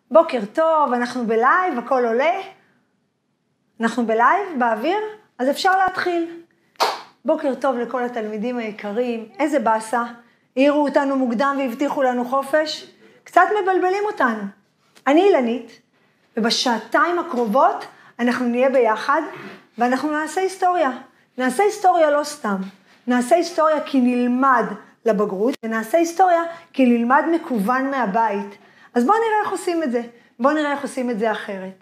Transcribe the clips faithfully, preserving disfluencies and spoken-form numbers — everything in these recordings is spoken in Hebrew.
בוקר טוב, אנחנו בלייב, הכל עולה. אנחנו בלייב, באוויר, אז אפשר להתחיל. בוקר טוב לכל התלמידים היקרים, איזה באסה. העירו אותנו מוקדם והבטיחו לנו חופש. קצת מבלבלים אותנו. אני אילנית, ובשעתיים הקרובות אנחנו נהיה ביחד, ואנחנו נעשה היסטוריה. נעשה היסטוריה לא סתם. נעשה היסטוריה כי נלמד לבגרות, ונעשה היסטוריה כי נלמד מקוון מהבית. אז בואו נראה איך עושים את זה. בואו נראה איך עושים את זה אחרת.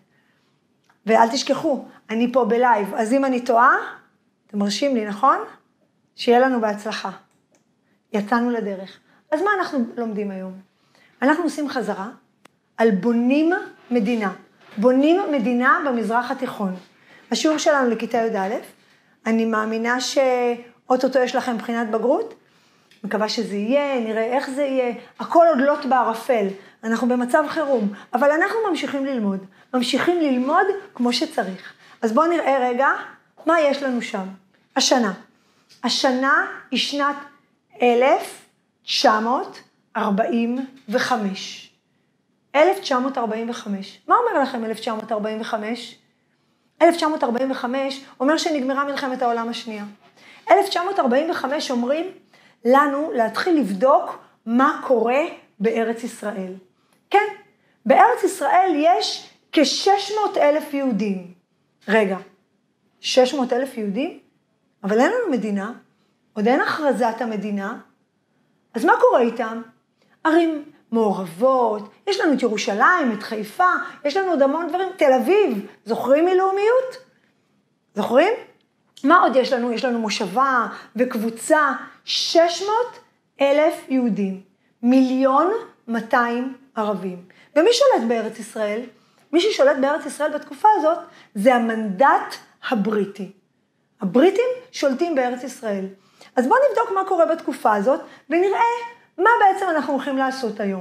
ואל תשכחו, אני פה בלייב, אז אם אני טועה, אתם מרשים לי, נכון? שיהיה לנו בהצלחה. יצאנו לדרך. אז מה אנחנו לומדים היום? אנחנו עושים חזרה על בונים מדינה. בונים מדינה במזרח התיכון. השיעור שלנו לכיתה י"א, אני מאמינה שאוטוטו יש לכם בחינת בגרות, מקווה שזה יהיה, נראה איך זה יהיה, הכל עוד לוט בערפל, אנחנו במצב חירום, אבל אנחנו ממשיכים ללמוד, ממשיכים ללמוד כמו שצריך. אז בואו נראה רגע מה יש לנו שם. השנה, השנה היא שנת אלף תשע מאות ארבעים וחמש. אלף תשע מאות ארבעים וחמש. מה אומר לכם אלף תשע מאות ארבעים וחמש? אלף תשע מאות ארבעים וחמש אומר שנגמרה מלחמת העולם השנייה. אלף תשע מאות ארבעים וחמש אומרים לנו להתחיל לבדוק מה קורה בארץ ישראל. כן, בארץ ישראל יש כ-שש מאות אלף יהודים. רגע, שש מאות אלף יהודים? אבל אין לנו מדינה, עוד אין הכרזת המדינה, אז מה קורה איתם? ערים מעורבות, יש לנו את ירושלים, את חיפה, יש לנו עוד המון דברים, תל אביב, זוכרים מלאומיות? זוכרים? מה עוד יש לנו? יש לנו מושבה וקבוצה, שש מאות אלף יהודים, מיליון מאתיים ערבים. ומי שולט בארץ ישראל? מי ששולט בארץ ישראל בתקופה הזאת, זה המנדט הבריטי. הבריטים שולטים בארץ ישראל. אז בואו נבדוק מה קורה בתקופה הזאת, ונראה מה בעצם אנחנו הולכים לעשות היום.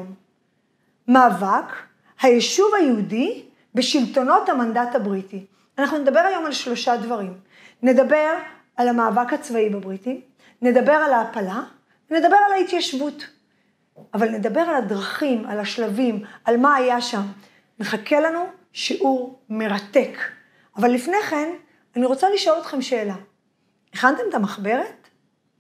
מאבק, היישוב היהודי בשלטונות המנדט הבריטי. אנחנו נדבר היום על שלושה דברים. נדבר על המאבק הצבאי בבריטים, נדבר על ההפלה, נדבר על ההתיישבות. אבל נדבר על הדרכים, על השלבים, על מה היה שם. מחכה לנו שיעור מרתק. אבל לפני כן, אני רוצה לשאול אתכם שאלה. הכנתם את המחברת?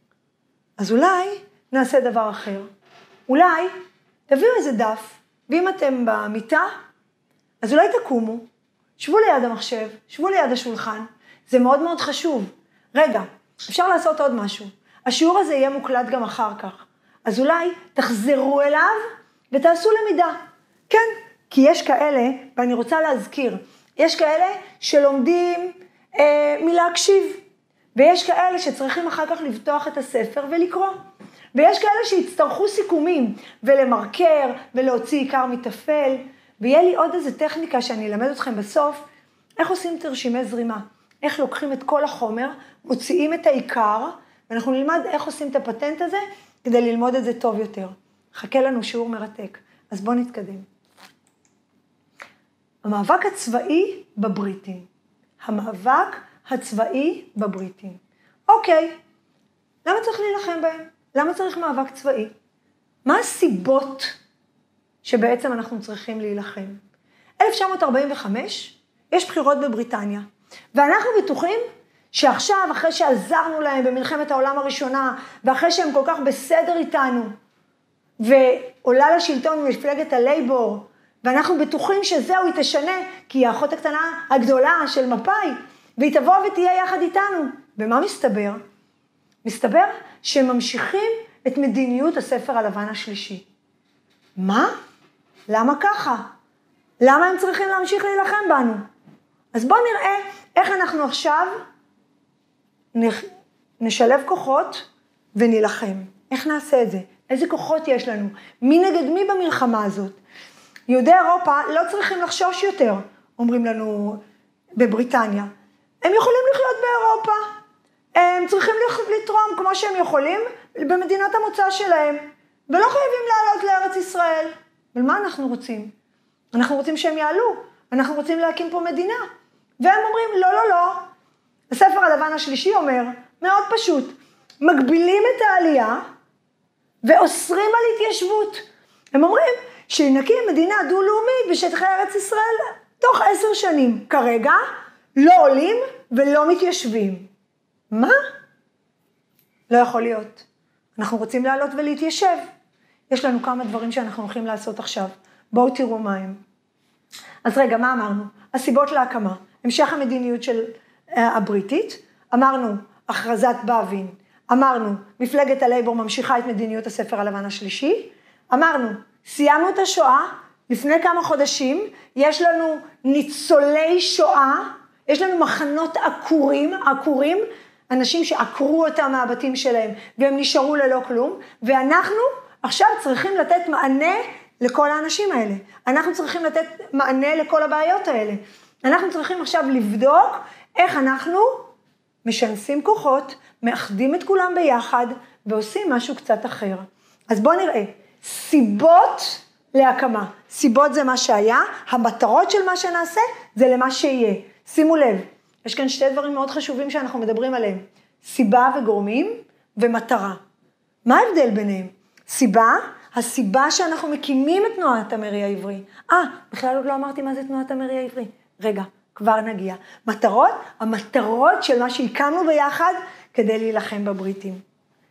אז אולי נעשה דבר אחר. אולי תביאו איזה דף, ואם אתם במיטה, אז אולי תקומו, שבו ליד המחשב, שבו ליד השולחן, זה מאוד מאוד חשוב. רגע, אפשר לעשות עוד משהו. השיעור הזה יהיה מוקלט גם אחר כך. אז אולי תחזרו אליו ותעשו למידה. כן, כי יש כאלה, ואני רוצה להזכיר, יש כאלה שלומדים אה, מלהקשיב, ויש כאלה שצריכים אחר כך לפתוח את הספר ולקרוא. ויש כאלה שיצטרכו סיכומים ולמרקר ולהוציא עיקר מתפל, ויהיה לי עוד איזה טכניקה שאני אלמד אתכם בסוף, איך עושים תרשימי זרימה, איך לוקחים את כל החומר, מוציאים את העיקר, ואנחנו נלמד איך עושים את הפטנט הזה, כדי ללמוד את זה טוב יותר. חכה לנו שיעור מרתק. אז בואו נתקדם. המאבק הצבאי בבריטים. המאבק הצבאי בבריטים. אוקיי, למה צריך להילחם בהם? למה צריך מאבק צבאי? מה הסיבות שבעצם אנחנו צריכים להילחם? אלף תשע מאות ארבעים וחמש יש בחירות בבריטניה, ואנחנו בטוחים שעכשיו, אחרי שעזרנו להם במלחמת העולם הראשונה, ואחרי שהם כל כך בסדר איתנו, ועולה לשלטון מפלגת הלייבור, ואנחנו בטוחים שזהו, היא תשנה, כי היא האחות הקטנה הגדולה של מפאי, והיא תבוא ותהיה יחד איתנו. ומה מסתבר? מסתבר שהם ממשיכים את מדיניות הספר הלבן השלישי. מה? למה ככה? למה הם צריכים להמשיך להילחם בנו? אז בואו נראה איך אנחנו עכשיו נשלב כוחות ונילחם. איך נעשה את זה? איזה כוחות יש לנו? מי נגד מי במלחמה הזאת? יהודי אירופה לא צריכים לחשוש יותר, אומרים לנו בבריטניה. הם יכולים לחיות באירופה. הם צריכים לתרום כמו שהם יכולים במדינת המוצא שלהם, ולא חייבים לעלות לארץ ישראל. אבל מה אנחנו רוצים? אנחנו רוצים שהם יעלו, אנחנו רוצים להקים פה מדינה. והם אומרים, לא, לא, לא. הספר הלבן השלישי אומר, מאוד פשוט, מגבילים את העלייה ואוסרים על התיישבות. הם אומרים שנקים מדינה דו-לאומית בשטחי ארץ ישראל תוך עשר שנים. כרגע לא עולים ולא מתיישבים. מה? לא יכול להיות. אנחנו רוצים לעלות ולהתיישב. יש לנו כמה דברים שאנחנו הולכים לעשות עכשיו. בואו תראו מה הם. אז רגע, מה אמרנו? הסיבות להקמה. המשך המדיניות של uh, הבריטית. אמרנו, הכרזת באבין. אמרנו, מפלגת הלייבור ממשיכה את מדיניות הספר הלבן השלישי. אמרנו, סיימנו את השואה. לפני כמה חודשים יש לנו ניצולי שואה. יש לנו מחנות עקורים, עקורים, אנשים שעקרו אותם מהבתים שלהם, והם נשארו ללא כלום. ואנחנו עכשיו צריכים לתת מענה לכל האנשים האלה. אנחנו צריכים לתת מענה לכל הבעיות האלה. אנחנו צריכים עכשיו לבדוק איך אנחנו משנסים כוחות, מאחדים את כולם ביחד, ועושים משהו קצת אחר. אז בואו נראה, סיבות להקמה. סיבות זה מה שהיה, המטרות של מה שנעשה זה למה שיהיה. שימו לב, יש כאן שתי דברים מאוד חשובים שאנחנו מדברים עליהם. סיבה וגורמים ומטרה. מה ההבדל ביניהם? סיבה, הסיבה שאנחנו מקימים את תנועת המרי העברי. אה, בכלל עוד לא אמרתי מה זה תנועת המרי העברי. רגע, כבר נגיע. מטרות, המטרות של מה שהקמנו ביחד כדי להילחם בבריטים.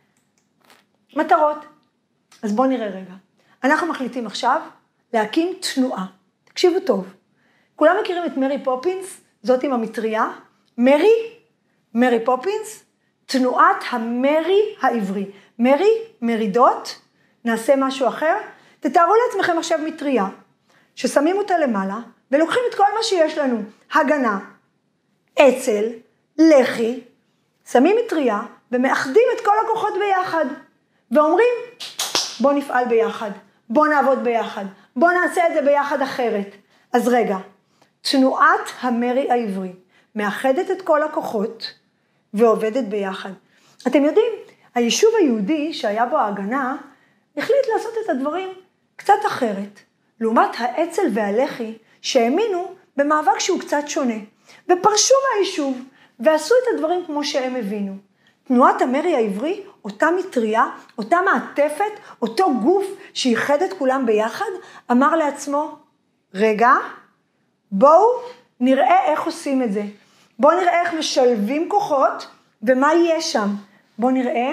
מטרות. אז בואו נראה רגע. אנחנו מחליטים עכשיו להקים תנועה. תקשיבו טוב. כולם מכירים את מרי פופינס, זאת עם המטריה. מרי, מרי פופינס, תנועת המרי העברי. מרי, מרידות, נעשה משהו אחר. תתארו לעצמכם עכשיו מטריה, ששמים אותה למעלה, ולוקחים את כל מה שיש לנו. הגנה, עצל, לחי, שמים מטריה, ומאחדים את כל הכוחות ביחד. ואומרים, בוא נפעל ביחד, בוא נעבוד ביחד, בוא נעשה את זה ביחד אחרת. אז רגע, תנועת המרי העברי מאחדת את כל הכוחות ועובדת ביחד. אתם יודעים, היישוב היהודי שהיה בו ההגנה, החליט לעשות את הדברים קצת אחרת, לעומת האצ"ל והלח"י שהאמינו במאבק שהוא קצת שונה, ופרשו מהיישוב ועשו את הדברים כמו שהם הבינו. תנועת המרי העברי, אותה מטריה, אותה מעטפת, אותו גוף שאיחד את כולם ביחד, אמר לעצמו, רגע, בואו נראה איך עושים את זה. בואו נראה איך משלבים כוחות, ומה יהיה שם. בואו נראה,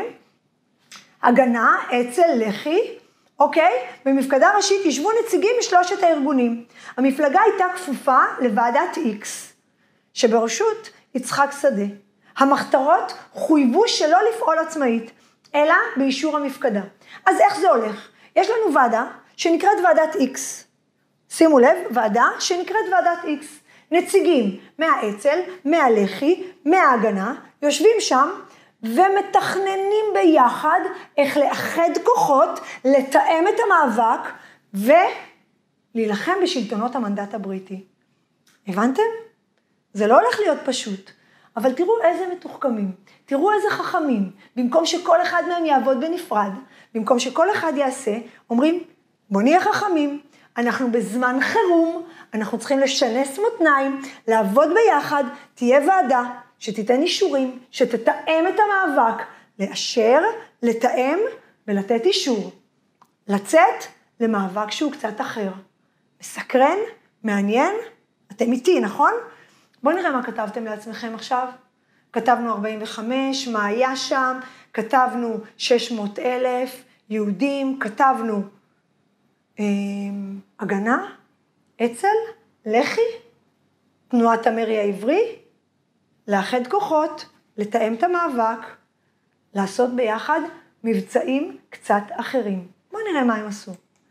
הגנה, אצ"ל, לח"י, אוקיי? במפקדה ראשית ישבו נציגים משלושת הארגונים. המפלגה הייתה כפופה לוועדת איקס, שבראשות יצחק שדה. המחתרות חויבו שלא לפעול עצמאית, אלא באישור המפקדה. אז איך זה הולך? יש לנו ועדה שנקראת ועדת איקס. שימו לב, ועדה שנקראת ועדת איקס. נציגים מהאצ"ל, מהלח"י, מההגנה, יושבים שם ומתכננים ביחד איך לאחד כוחות, לתאם את המאבק ולהילחם בשלטונות המנדט הבריטי. הבנתם? זה לא הולך להיות פשוט. אבל תראו איזה מתוחכמים, תראו איזה חכמים, במקום שכל אחד מהם יעבוד בנפרד, במקום שכל אחד יעשה, אומרים, בוא נהיה חכמים, אנחנו בזמן חירום, אנחנו צריכים לשנס מותניים, לעבוד ביחד, תהיה ועדה שתיתן אישורים, שתתאם את המאבק, לאשר, לתאם ולתת אישור, לצאת למאבק שהוא קצת אחר. מסקרן, מעניין, אתם איתי, נכון? בואו נראה מה כתבתם לעצמכם עכשיו. כתבנו ארבעים וחמש, מה היה שם, כתבנו שש מאות אלף יהודים, כתבנו אה, הגנה, אצ"ל, לח"י, תנועת המרי העברי, לאחד כוחות, לתאם את המאבק, לעשות ביחד מבצעים קצת אחרים. בואו נראה מה הם עשו.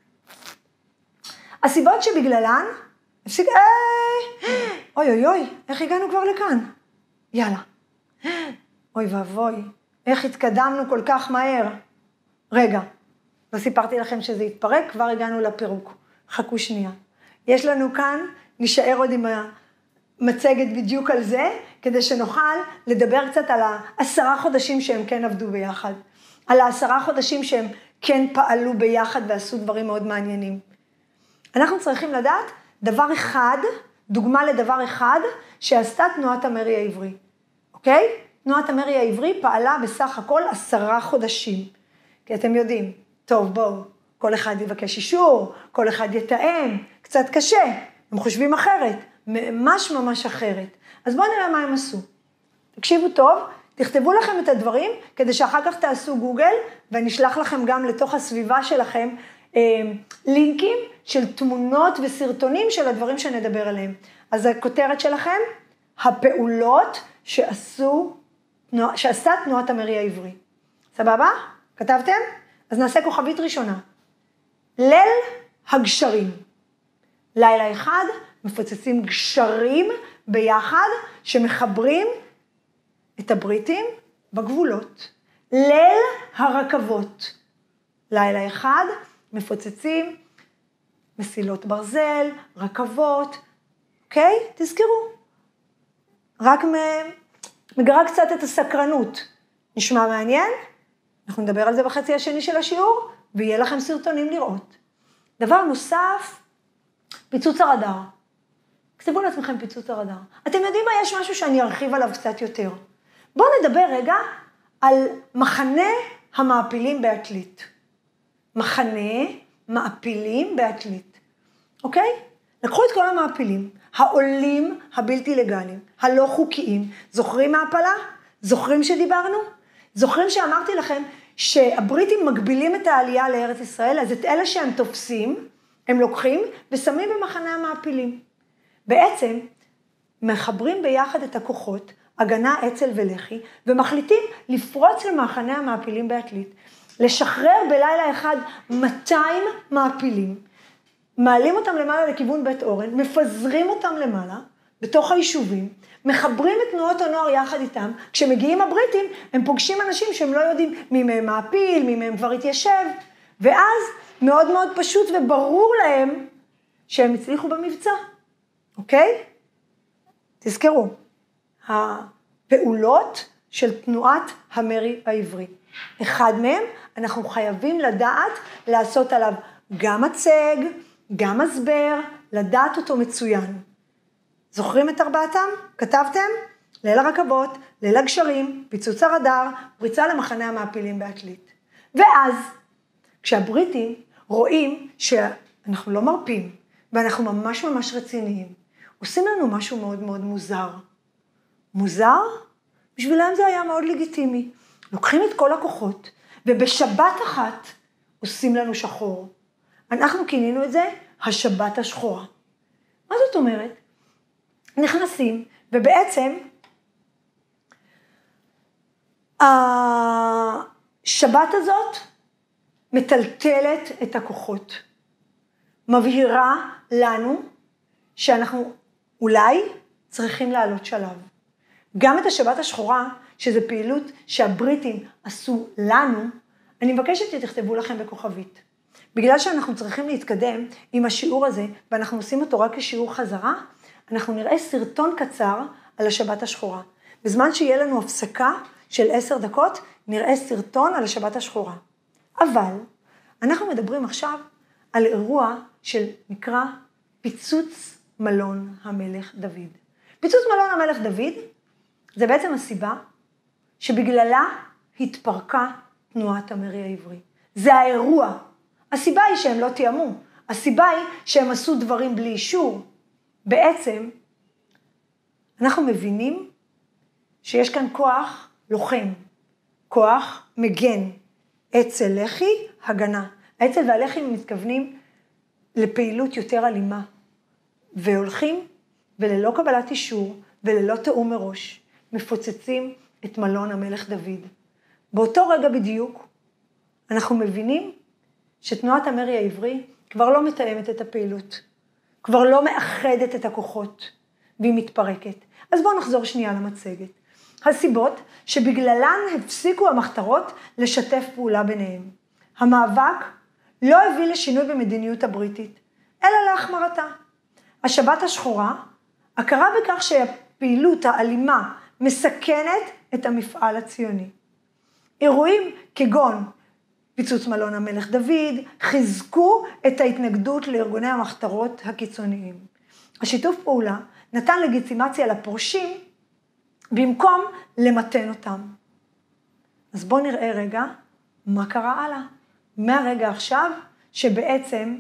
הסיבות שבגללן, הפסיק, אה, אוי אוי אוי, איך הגענו כבר לכאן? יאללה. אוי ואבוי, איך התקדמנו כל כך מהר. רגע, לא סיפרתי לכם שזה יתפרק, כבר הגענו לפירוק. חכו שנייה. יש לנו כאן, נשאר עוד עם המצגת בדיוק על זה, כדי שנוכל לדבר קצת על העשרה חודשים שהם כן עבדו ביחד. על העשרה חודשים שהם כן פעלו ביחד ועשו דברים מאוד מעניינים. אנחנו צריכים לדעת דבר אחד, דוגמה לדבר אחד, שעשתה תנועת המרי העברי. אוקיי? תנועת המרי העברי פעלה בסך הכל עשרה חודשים. כי אתם יודעים, טוב בואו, כל אחד יבקש אישור, כל אחד יתאם, קצת קשה, הם חושבים אחרת, ממש ממש אחרת. אז בואו נראה מה הם עשו. תקשיבו טוב, תכתבו לכם את הדברים, כדי שאחר כך תעשו גוגל, ואני אשלח לכם גם לתוך הסביבה שלכם, אה, לינקים של תמונות וסרטונים של הדברים שנדבר עליהם. אז הכותרת שלכם, הפעולות שעשו, שעשה תנועת המרי העברי. סבבה? כתבתם? אז נעשה כוכבית ראשונה. ליל הגשרים. לילה אחד מפוצצים גשרים ביחד שמחברים את הבריטים בגבולות. ליל הרכבות. לילה אחד מפוצצים מסילות ברזל, רכבות, אוקיי? תזכרו. רק מגרה קצת את הסקרנות. נשמע מעניין? אנחנו נדבר על זה בחצי השני של השיעור, ויהיה לכם סרטונים לראות. דבר נוסף, פיצוץ הרדאר. כתבו לעצמכם פיצוץ הרדאר. אתם יודעים מה? יש משהו שאני ארחיב עליו קצת יותר. בואו נדבר רגע על מחנה המעפילים בעתלית. מחנה מעפילים בעתלית. אוקיי? לקחו את כל המעפילים, העולים הבלתי לגליים, הלא חוקיים. זוכרים מהפלה? זוכרים שדיברנו? זוכרים שאמרתי לכם שהבריטים מגבילים את העלייה לארץ ישראל, אז את אלה שהם תופסים, הם לוקחים ושמים במחנה המעפילים. בעצם מחברים ביחד את הכוחות, הגנה, אצ"ל ולח"י, ומחליטים לפרוץ למחנה המעפילים בעתלית, לשחרר בלילה אחד מאתיים מעפילים, מעלים אותם למעלה לכיוון בית אורן, מפזרים אותם למעלה, בתוך היישובים, מחברים את תנועות הנוער יחד איתם, כשמגיעים הבריטים, הם פוגשים אנשים שהם לא יודעים מי מהם מעפיל, מי מהם כבר התיישב, ואז מאוד מאוד פשוט וברור להם שהם הצליחו במבצע, אוקיי? תזכרו, הפעולות של תנועת המרי העברי. אחד מהם, אנחנו חייבים לדעת לעשות עליו גם הצג, גם הסבר, לדעת אותו מצוין. זוכרים את ארבעתם? כתבתם? ליל הרכבות, ליל הגשרים, פיצוץ הרדאר, פריצה למחנה המעפילים בעתלית. ואז, כשהבריטים רואים שאנחנו לא מרפים, ואנחנו ממש ממש רציניים, עושים לנו משהו מאוד מאוד מוזר. מוזר? בשבילם זה היה מאוד לגיטימי. לוקחים את כל הכוחות, ובשבת אחת עושים לנו שחור. אנחנו כינינו את זה השבת השחורה. מה זאת אומרת? נכנסים, ובעצם השבת הזאת מטלטלת את הכוחות. מבהירה לנו שאנחנו אולי צריכים לעלות שלב. גם את השבת השחורה, שזו פעילות שהבריטים עשו לנו, אני מבקשת שתכתבו לכם בכוכבית. בגלל שאנחנו צריכים להתקדם עם השיעור הזה, ואנחנו עושים אותו רק כשיעור חזרה, אנחנו נראה סרטון קצר על השבת השחורה. בזמן שיהיה לנו הפסקה של עשר דקות, נראה סרטון על השבת השחורה. אבל אנחנו מדברים עכשיו על אירוע של נקרא פיצוץ מלון המלך דוד. פיצוץ מלון המלך דוד זה בעצם הסיבה שבגללה התפרקה תנועת המרי העברי. זה האירוע. הסיבה היא שהם לא תיאמו. הסיבה היא שהם עשו דברים בלי אישור. בעצם אנחנו מבינים שיש כאן כוח לוחם, כוח מגן, אצ"ל לח"י, הגנה. האצ"ל והלח"י מתכוונים לפעילות יותר אלימה, והולכים וללא קבלת אישור וללא תאום מראש, מפוצצים את מלון המלך דוד. באותו רגע בדיוק אנחנו מבינים שתנועת המרי העברי כבר לא מתאמת את הפעילות, כבר לא מאחדת את הכוחות, והיא מתפרקת. אז בואו נחזור שנייה למצגת. הסיבות שבגללן הפסיקו המחתרות לשתף פעולה ביניהם. המאבק לא הביא לשינוי במדיניות הבריטית, אלא להחמרתה. השבת השחורה, הכרה בכך שהפעילות האלימה מסכנת את המפעל הציוני. אירועים כגון פיצוץ מלון המלך דוד, חיזקו את ההתנגדות לארגוני המחתרות הקיצוניים. השיתוף פעולה נתן לגיטימציה לפורשים, במקום למתן אותם. אז בואו נראה רגע מה קרה הלאה. מהרגע עכשיו שבעצם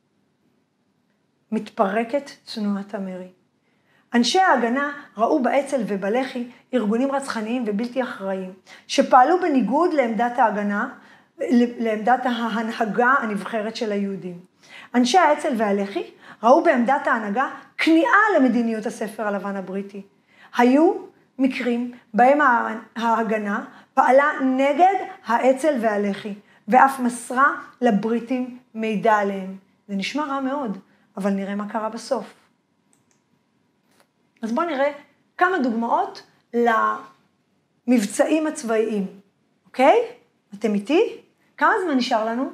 מתפרקת תנועת המרי. אנשי ההגנה ראו באצ"ל ובלח"י ארגונים רצחניים ובלתי אחראיים, שפעלו בניגוד לעמדת ההגנה, לעמדת ההנהגה הנבחרת של היהודים. אנשי האצ"ל והלח"י ראו בעמדת ההנהגה כניעה למדיניות הספר הלבן הבריטי. היו מקרים בהם ההגנה פעלה נגד האצ"ל והלח"י, ואף מסרה לבריטים מידע עליהם. זה נשמע רע מאוד, אבל נראה מה קרה בסוף. אז בואו נראה כמה דוגמאות למבצעים הצבאיים, אוקיי? אתם איתי? כמה זמן נשאר לנו?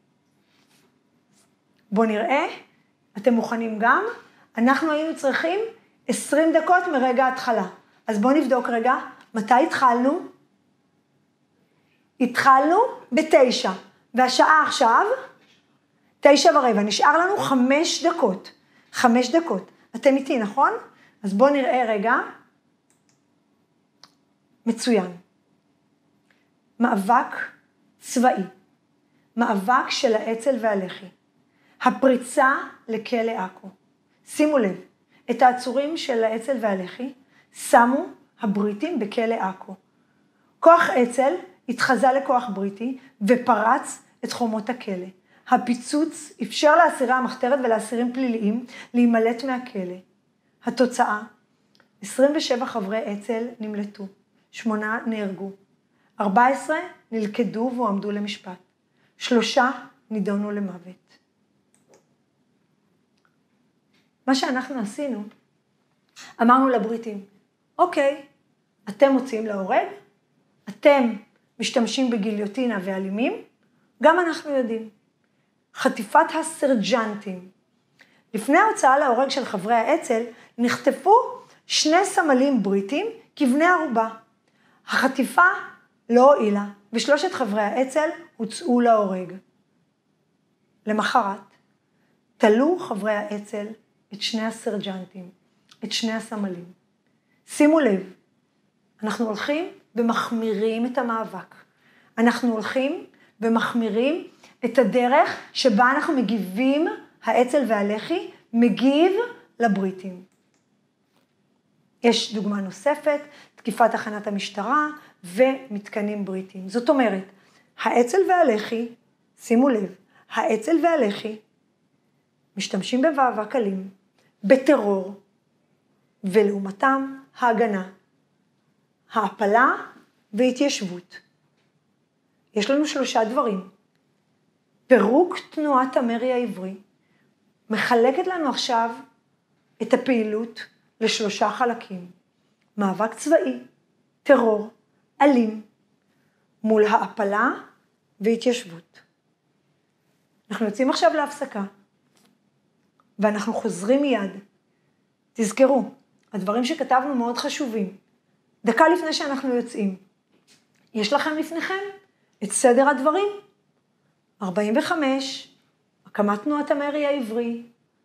בואו נראה, אתם מוכנים גם? אנחנו היינו צריכים עשרים דקות מרגע ההתחלה. אז בואו נבדוק רגע, מתי התחלנו? התחלנו בתשע, והשעה עכשיו, תשע ורבע, נשאר לנו חמש דקות. חמש דקות. אתם איתי, נכון? אז בואו נראה רגע. מצוין. מאבק צבאי. מאבק של האצ"ל והלח"י. הפריצה לכלא עכו. שימו לב, את העצורים של האצ"ל והלח"י שמו הבריטים בכלא עכו. כוח אצ"ל התחזה לכוח בריטי ופרץ את חומות הכלא. הפיצוץ אפשר לאסירי המחתרת ולאסירים פליליים להימלט מהכלא. התוצאה, עשרים ושבע חברי אצ"ל נמלטו, שמונה נהרגו, ארבע עשרה נלכדו והועמדו למשפט, שלושה נידונו למוות. מה שאנחנו עשינו, אמרנו לבריטים, אוקיי, אתם מוציאים להורג, אתם משתמשים בגיליוטינה ואלימים, גם אנחנו יודעים. חטיפת הסרג'נטים. לפני ההוצאה להורג של חברי האצ"ל, נחטפו שני סמלים בריטים כבני ערובה. החטיפה לא הועילה, ושלושת חברי האצ"ל הוצאו להורג. למחרת, תלו חברי האצ"ל את שני הסרג'נטים, את שני הסמלים. שימו לב, אנחנו הולכים ומחמירים את המאבק. אנחנו הולכים ומחמירים את הדרך שבה אנחנו מגיבים, האצ"ל והלח"י מגיב לבריטים. יש דוגמה נוספת, תקיפת תחנת המשטרה ומתקנים בריטים. זאת אומרת, האצ"ל והלח"י, שימו לב, האצ"ל והלח"י משתמשים במאבק אלים, בטרור, ולעומתם ההגנה, ההפלה והתיישבות. יש לנו שלושה דברים. פירוק תנועת המרי העברי מחלקת לנו עכשיו את הפעילות לשלושה חלקים. מאבק צבאי, טרור, אלים, מול ההפלה והתיישבות. אנחנו יוצאים עכשיו להפסקה, ואנחנו חוזרים מיד. תזכרו, הדברים שכתבנו מאוד חשובים. דקה לפני שאנחנו יוצאים, יש לכם לפניכם את סדר הדברים. ארבעים וחמש, הקמת תנועת המרי העברי.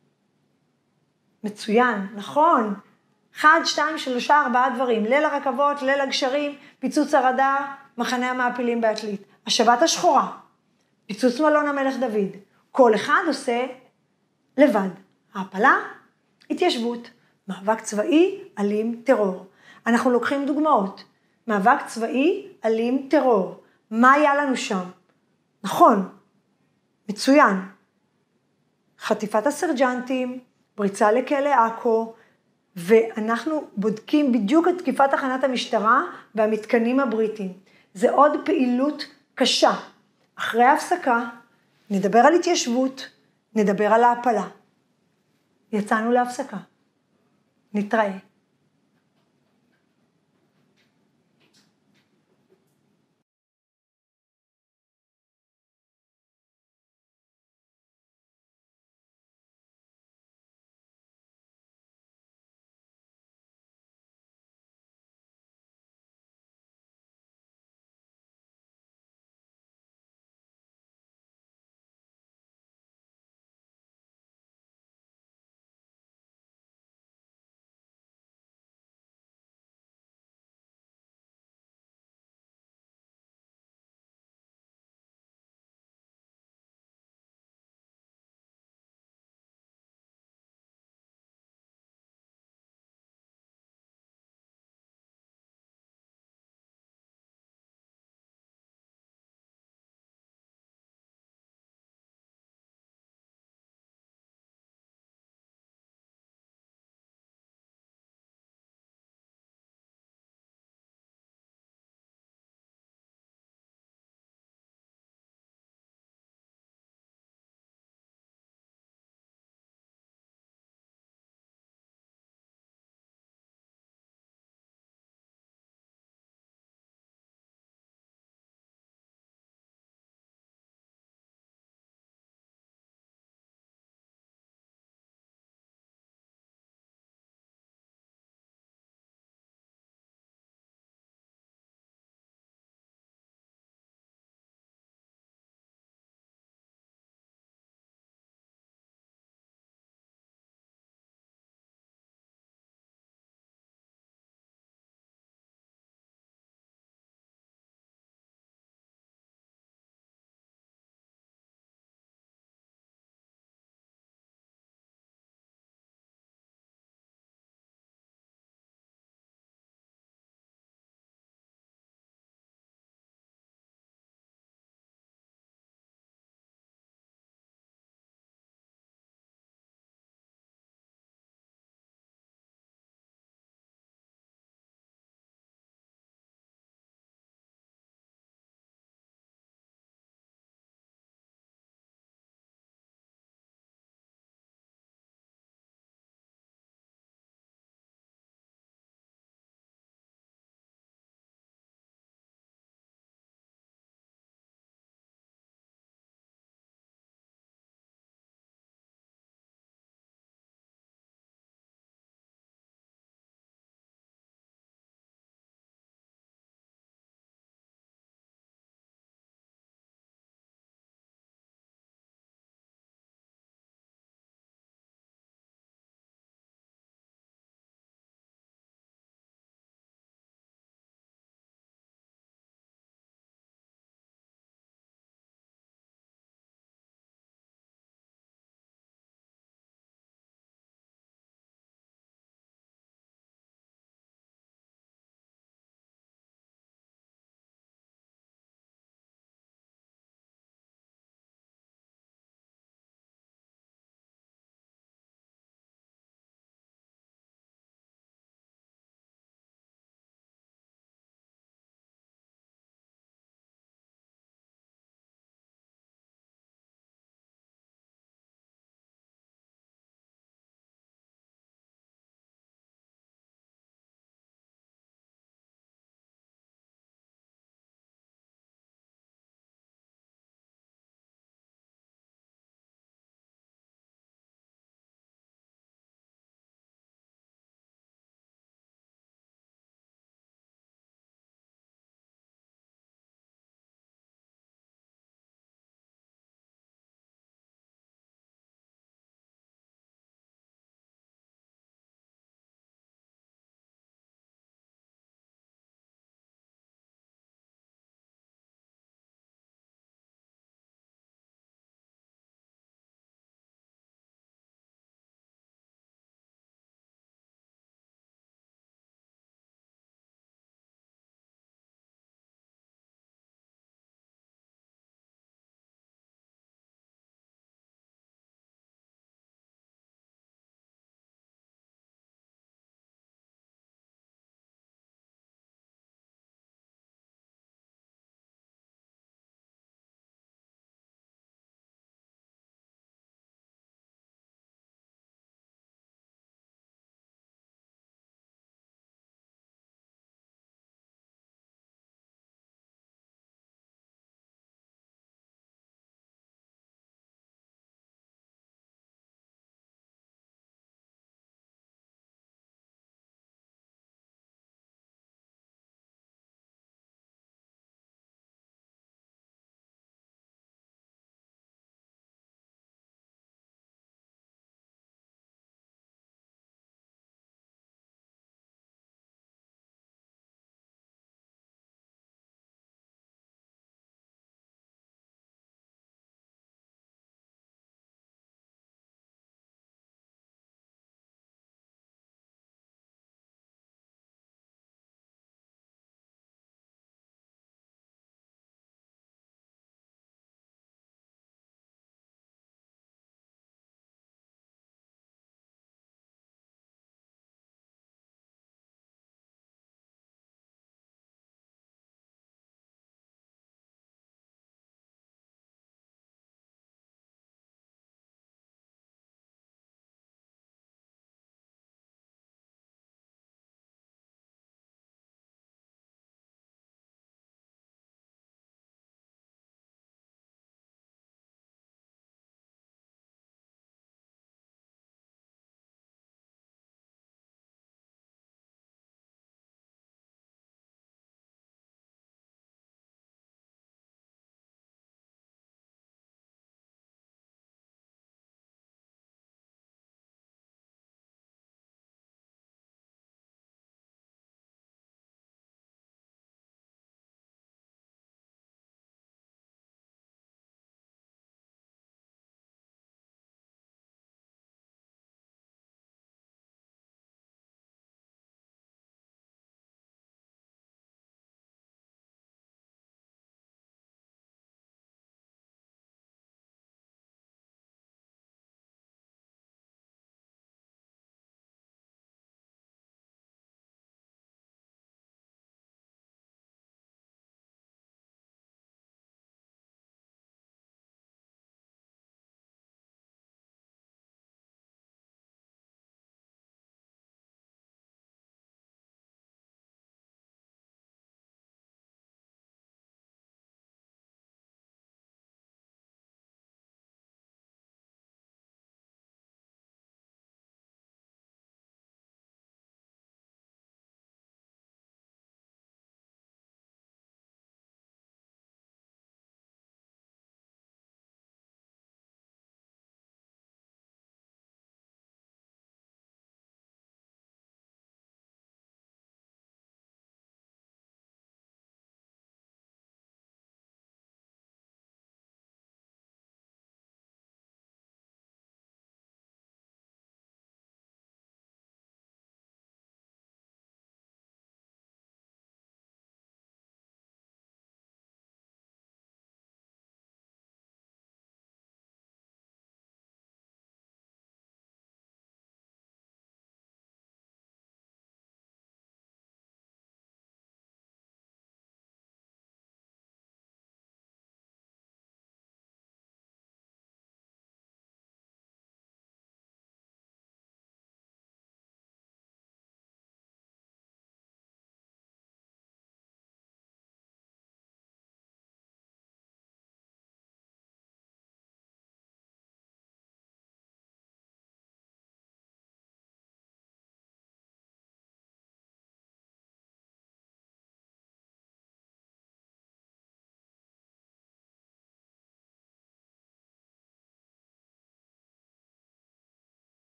מצוין, נכון. אחד, שתיים, שלושה, ארבעה דברים. ליל הרכבות, ליל הגשרים, פיצוץ הרדאר, מחנה המעפילים בעתלית. השבת השחורה, פיצוץ מלון המלך דוד. כל אחד עושה לבד. ההפלה, התיישבות, מאבק צבאי, אלים, טרור. אנחנו לוקחים דוגמאות. מאבק צבאי, אלים, טרור. מה היה לנו שם? נכון, מצוין. חטיפת הסרג'נטים, פריצה לכלא עכו, ואנחנו בודקים בדיוק את תקיפת תחנת המשטרה והמתקנים הבריטים. זה עוד פעילות קשה. אחרי ההפסקה, נדבר על התיישבות, נדבר על ההפלה. יצאנו להפסקה. נתראה.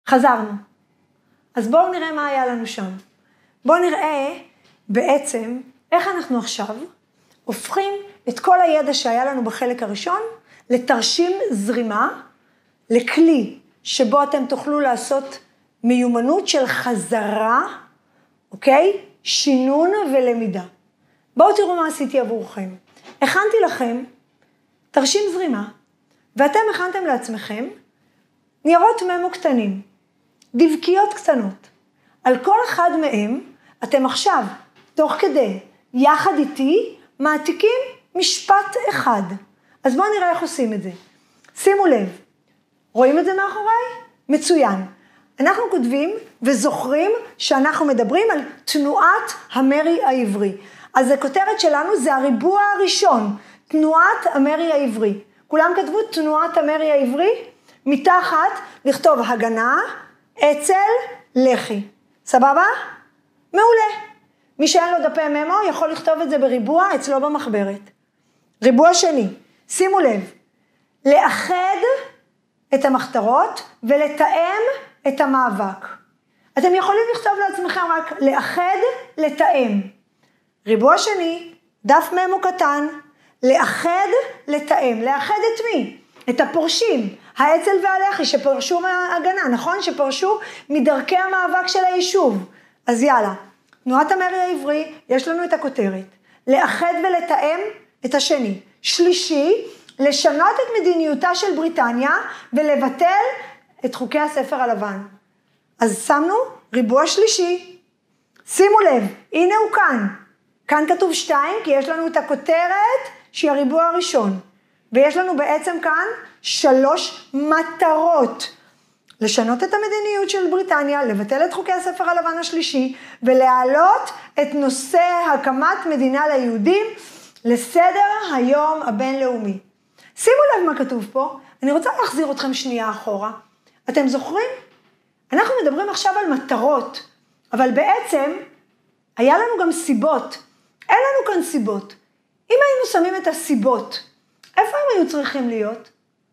חזרנו. אז בואו נראה מה היה לנו שם. בואו נראה בעצם איך אנחנו עכשיו הופכים את כל הידע שהיה לנו בחלק הראשון לתרשים זרימה, לכלי שבו אתם תוכלו לעשות מיומנות של חזרה, אוקיי? שינון ולמידה. בואו תראו מה עשיתי עבורכם. הכנתי לכם תרשים זרימה, ואתם הכנתם לעצמכם ניירות ממו קטנים, דבקיות קטנות. על כל אחד מהם אתם עכשיו, תוך כדי, יחד איתי, מעתיקים משפט אחד. אז בואו נראה איך עושים את זה. שימו לב, רואים את זה מאחוריי? מצוין. אנחנו כותבים וזוכרים שאנחנו מדברים על תנועת המרי העברי. אז הכותרת שלנו זה הריבוע הראשון, תנועת המרי העברי. כולם כתבו תנועת המרי העברי? מתחת לכתוב הגנה, אצל, לחי. סבבה? מעולה. מי שאין לו דפי ממו יכול לכתוב את זה בריבוע אצלו במחברת. ריבוע שני, שימו לב, לאחד את המחתרות ולתאם את המאבק. אתם יכולים לכתוב לעצמכם רק לאחד, לתאם. ריבוע שני, דף ממו קטן, לאחד, לתאם. לאחד את מי? את הפורשים, האצל והלחי שפרשו מההגנה, נכון? שפרשו מדרכי המאבק של היישוב. אז יאללה, תנועת המרי העברי, יש לנו את הכותרת. לאחד ולתאם את השני. שלישי, לשנות את מדיניותה של בריטניה ולבטל את חוקי הספר הלבן. אז שמנו ריבוע שלישי. שימו לב, הנה הוא כאן. כאן כתוב שתיים, כי יש לנו את הכותרת שהיא הריבוע הראשון. ויש לנו בעצם כאן שלוש מטרות. לשנות את המדיניות של בריטניה, לבטל את חוקי הספר הלבן השלישי, ולהעלות את נושא הקמת מדינה ליהודים לסדר היום הבינלאומי. שימו לב מה כתוב פה, אני רוצה להחזיר אתכם שנייה אחורה. אתם זוכרים? אנחנו מדברים עכשיו על מטרות, אבל בעצם היה לנו גם סיבות. אין לנו כאן סיבות. אם היינו שמים את הסיבות, איפה הם היו צריכים להיות?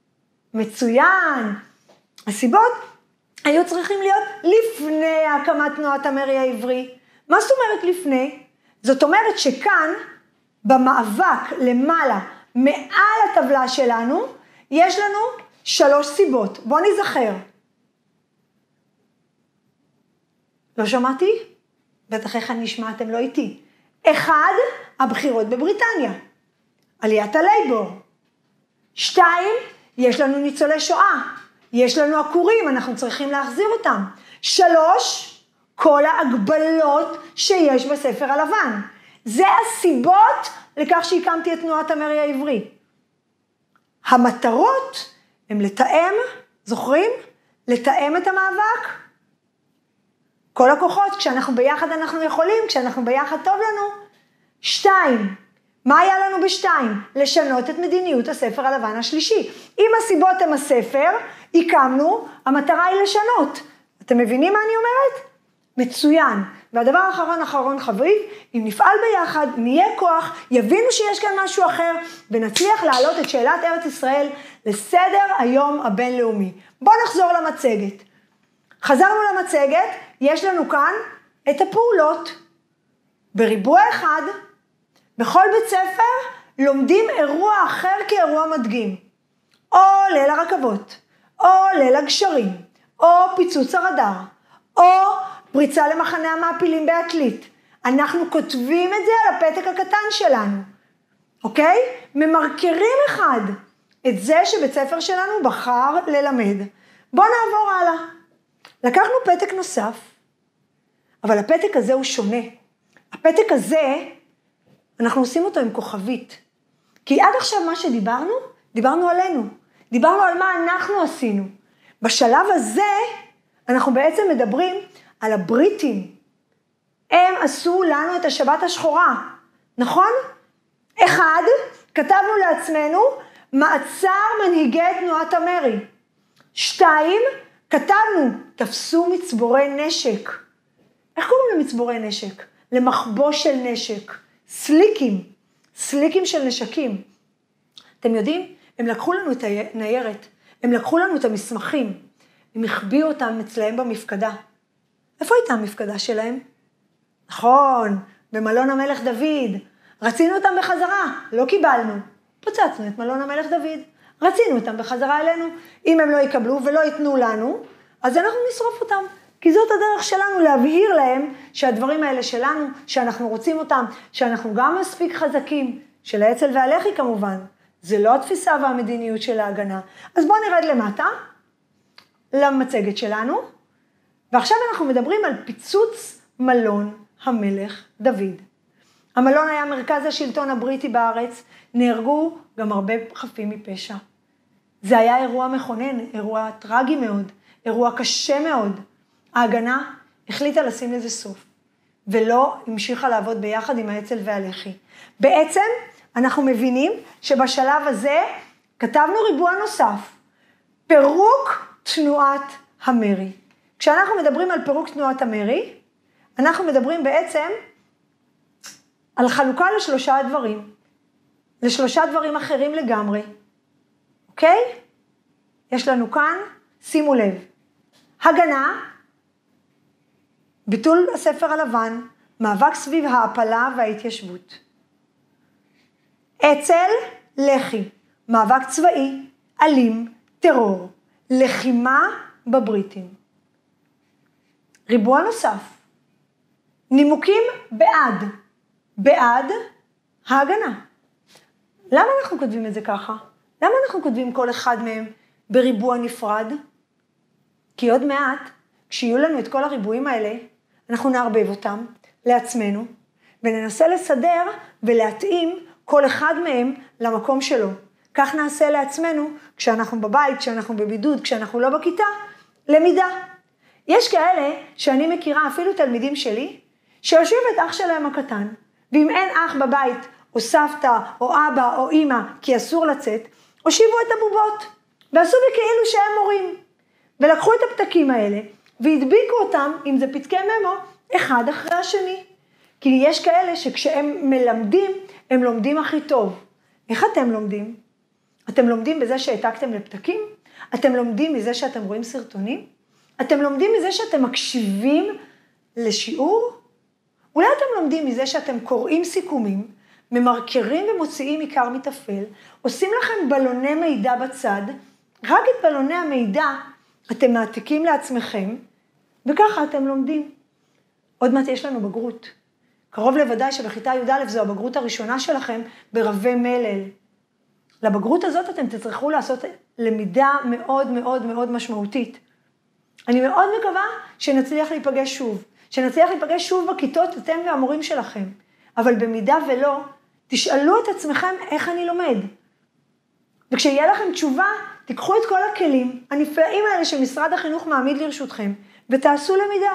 מצוין. הסיבות היו צריכים להיות לפני הקמת תנועת המרי העברי. מה זאת אומרת לפני? זאת אומרת שכאן, במאבק למעלה, מעל הטבלה שלנו, יש לנו שלוש סיבות. בואו נזכר. לא שמעתי? בטח איך אני נשמע, אתם לא איתי. אחד, הבחירות בבריטניה. עליית הלייבור. שתיים, יש לנו ניצולי שואה. יש לנו עקורים, אנחנו צריכים להחזיר אותם. שלוש, כל ההגבלות שיש בספר הלבן. זה הסיבות לכך שהקמתי את תנועת המרי העברי. המטרות הם לתאם, זוכרים? לתאם את המאבק. כל הכוחות, כשאנחנו ביחד אנחנו יכולים, כשאנחנו ביחד טוב לנו. שתיים, מה היה לנו בשתיים? לשנות את מדיניות הספר הלבן השלישי. אם הסיבות הם הספר, הקמנו, המטרה היא לשנות. אתם מבינים מה אני אומרת? מצוין. והדבר האחרון אחרון חביב, אם נפעל ביחד, נהיה כוח, יבינו שיש כאן משהו אחר, ונצליח להעלות את שאלת ארץ ישראל לסדר היום הבינלאומי. בואו נחזור למצגת. חזרנו למצגת, יש לנו כאן את הפעולות. בריבוע אחד, בכל בית ספר לומדים אירוע אחר כאירוע מדגים. או ליל הרכבות, או ליל הגשרים, או פיצוץ הרדאר, או פריצה למחנה המעפילים בעתלית. אנחנו כותבים את זה על הפתק הקטן שלנו, אוקיי? ממרקרים אחד את זה שבית ספר שלנו בחר ללמד. בואו נעבור הלאה. לקחנו פתק נוסף, אבל הפתק הזה הוא שונה. הפתק הזה, אנחנו עושים אותו עם כוכבית. כי עד עכשיו מה שדיברנו, דיברנו עלינו. דיברנו על מה אנחנו עשינו. בשלב הזה, אנחנו בעצם מדברים על הבריטים. הם עשו לנו את השבת השחורה, נכון? אחד, כתבנו לעצמנו, מעצר מנהיגי תנועת המרי. שתיים, כתבנו, תפסו מצבורי נשק. איך קוראים למצבורי נשק? למחבוש של נשק. סליקים, סליקים של נשקים. אתם יודעים? הם לקחו לנו את הניירת, הם לקחו לנו את המסמכים, הם החביאו אותם אצלהם במפקדה. איפה הייתה המפקדה שלהם? נכון, במלון המלך דוד. רצינו אותם בחזרה, לא קיבלנו. פוצצנו את מלון המלך דוד. רצינו אותם בחזרה אלינו. אם הם לא יקבלו ולא ייתנו לנו, אז אנחנו נשרוף אותם. כי זאת הדרך שלנו להבהיר להם שהדברים האלה שלנו, שאנחנו רוצים אותם, שאנחנו גם מספיק חזקים, של האצ"ל והלח"י כמובן. זה לא התפיסה והמדיניות של ההגנה. אז בואו נרד למטה, למצגת שלנו, ועכשיו אנחנו מדברים על פיצוץ מלון המלך דוד. המלון היה מרכז השלטון הבריטי בארץ, נהרגו גם הרבה חפים מפשע. זה היה אירוע מכונן, אירוע טרגי מאוד, אירוע קשה מאוד. ההגנה החליטה לשים לזה סוף, ולא המשיכה לעבוד ביחד עם האצ"ל והלח"י. בעצם אנחנו מבינים שבשלב הזה כתבנו ריבוע נוסף, פירוק תנועת המרי. כשאנחנו מדברים על פירוק תנועת המרי, אנחנו מדברים בעצם על חלוקה לשלושה דברים, לשלושה דברים אחרים לגמרי. אוקיי? יש לנו כאן, שימו לב, הגנה, ביטול הספר הלבן, מאבק סביב ההפלה וההתיישבות. אצ"ל, לח"י, מאבק צבאי, אלים, טרור, לחימה בבריטים. ריבוע נוסף, נימוקים בעד, בעד ההגנה. למה אנחנו כותבים את זה ככה? למה אנחנו כותבים כל אחד מהם בריבוע נפרד? כי עוד מעט, כשיהיו לנו את כל הריבועים האלה, אנחנו נערבב אותם לעצמנו, וננסה לסדר ולהתאים כל אחד מהם למקום שלו. כך נעשה לעצמנו, כשאנחנו בבית, כשאנחנו בבידוד, כשאנחנו לא בכיתה, למידה. יש כאלה שאני מכירה, אפילו תלמידים שלי, שיושבים את אח שלהם הקטן, ואם אין אח בבית, או סבתא, או אבא, או אמא, כי אסור לצאת, הושיבו את הבובות, ועשו בכאילו שהם מורים, ולקחו את הפתקים האלה, והדביקו אותם, אם זה פתקי ממו, אחד אחרי השני. כי יש כאלה שכשהם מלמדים, הם לומדים הכי טוב. איך אתם לומדים? אתם לומדים בזה שהעתקתם לפתקים? אתם לומדים מזה שאתם רואים סרטונים? אתם לומדים מזה שאתם מקשיבים לשיעור? אולי אתם לומדים מזה שאתם קוראים סיכומים, ממרקרים ומוציאים עיקר מתפל, עושים לכם בלוני מידע בצד, רק את בלוני המידע אתם מעתיקים לעצמכם, וככה אתם לומדים. עוד מעט יש לנו בגרות. קרוב לוודאי שבכיתה י"א זו הבגרות הראשונה שלכם ברבי מלל. לבגרות הזאת אתם תצטרכו לעשות למידה מאוד מאוד מאוד משמעותית. אני מאוד מקווה שנצליח להיפגש שוב, שנצליח להיפגש שוב בכיתות אתם והמורים שלכם, אבל במידה ולא, תשאלו את עצמכם איך אני לומד. וכשיהיה לכם תשובה, תיקחו את כל הכלים הנפלאים האלה שמשרד החינוך מעמיד לרשותכם, ותעשו למידה.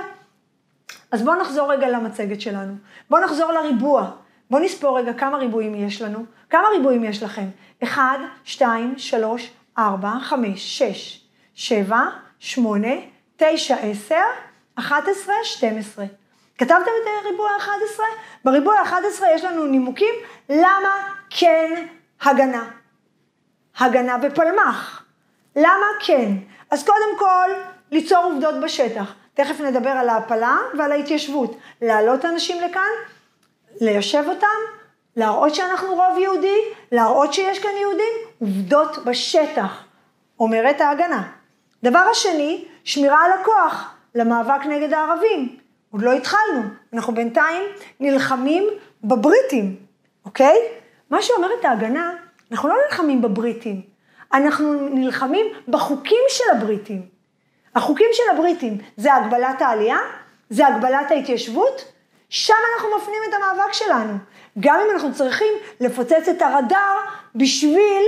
אז בואו נחזור רגע למצגת שלנו. בואו נחזור לריבוע. בואו נספור רגע כמה ריבועים יש לנו. כמה ריבועים יש לכם? אחד, שתיים, שלוש, ארבע, חמש, שש, שבע, שמונה, תשע, עשר, אחת עשרה, שתים עשרה. כתבתם את הריבוע ה-אחד עשר? בריבוע ה-אחד עשר יש לנו נימוקים למה כן הגנה. הגנה ופלמח. למה כן? אז קודם כל, ליצור עובדות בשטח. תכף נדבר על ההפלה ועל ההתיישבות. להעלות אנשים לכאן, ליישב אותם, להראות שאנחנו רוב יהודי, להראות שיש כאן יהודים, עובדות בשטח, אומרת ההגנה. דבר השני, שמירה על הכוח, למאבק נגד הערבים. עוד לא התחלנו, אנחנו בינתיים נלחמים בבריטים, אוקיי? מה שאומרת ההגנה, אנחנו לא נלחמים בבריטים, אנחנו נלחמים בחוקים של הבריטים. החוקים של הבריטים זה הגבלת העלייה, זה הגבלת ההתיישבות, שם אנחנו מפנים את המאבק שלנו. גם אם אנחנו צריכים לפוצץ את הרדאר בשביל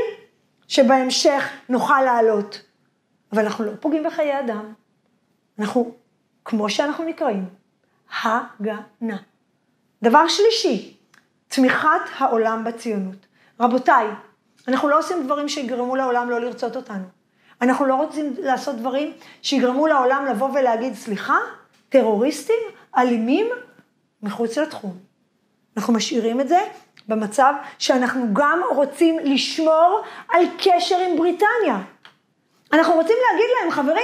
שבהמשך נוכל לעלות. אבל אנחנו לא פוגעים בחיי אדם. אנחנו, כמו שאנחנו נקראים, הגנה. דבר שלישי, תמיכת העולם בציונות. רבותיי, אנחנו לא עושים דברים שיגרמו לעולם לא לרצות אותנו. אנחנו לא רוצים לעשות דברים שיגרמו לעולם לבוא ולהגיד, סליחה, טרוריסטים, אלימים, מחוץ לתחום. אנחנו משאירים את זה במצב שאנחנו גם רוצים לשמור על קשר עם בריטניה. אנחנו רוצים להגיד להם, חברים,